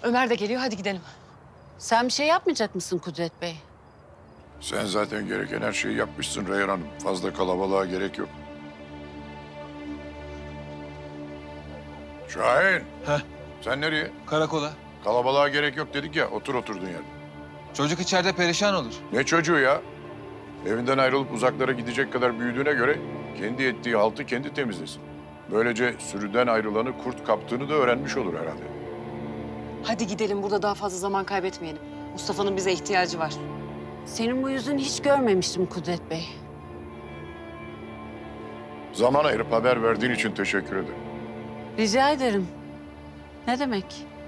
Ömer de geliyor, hadi gidelim. Sen bir şey yapmayacak mısın Kudret Bey? Sen zaten gereken her şeyi yapmışsın Reyhan Hanım. Fazla kalabalığa gerek yok. Şahin. Heh. Sen nereye? Karakola. Kalabalığa gerek yok dedik ya. Otur oturduğun yerde. Çocuk içeride perişan olur. Ne çocuğu ya? Evinden ayrılıp uzaklara gidecek kadar büyüdüğüne göre kendi ettiği haltı kendi temizlesin. Böylece sürüden ayrılanı kurt kaptığını da öğrenmiş olur herhalde. Hadi gidelim, burada daha fazla zaman kaybetmeyelim. Mustafa'nın bize ihtiyacı var. Senin bu yüzünü hiç görmemiştim Kudret Bey. Zaman ayırıp haber verdiğin için teşekkür ederim. Rica ederim. Ne demek?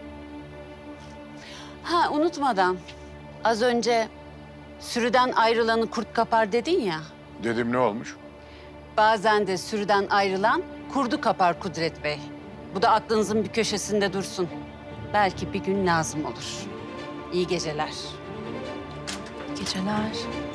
Ha, unutmadan. Az önce sürüden ayrılanı kurt kapar dedin ya. Dedim ne olmuş? Bazen de sürüden ayrılan kurdu kapar Kudret Bey. Bu da aklınızın bir köşesinde dursun. Belki bir gün lazım olur. İyi geceler. Geceler.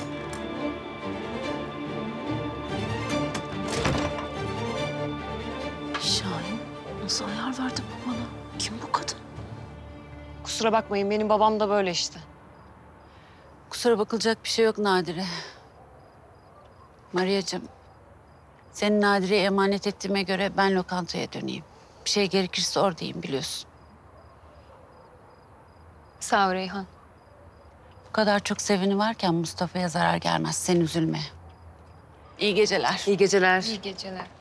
Şahin nasıl ayar verdi bu bana? Kim bu kadın? Kusura bakmayın, benim babam da böyle işte. Kusura bakılacak bir şey yok Nadire. Maria'cığım, seni Nadire'ye emanet ettiğime göre ben lokantaya döneyim. Bir şey gerekirse oradayım biliyorsun. Sağ ol Reyhan. Bu kadar çok seveni varken Mustafa'ya zarar gelmez. Sen üzülme. İyi geceler. İyi geceler. İyi geceler.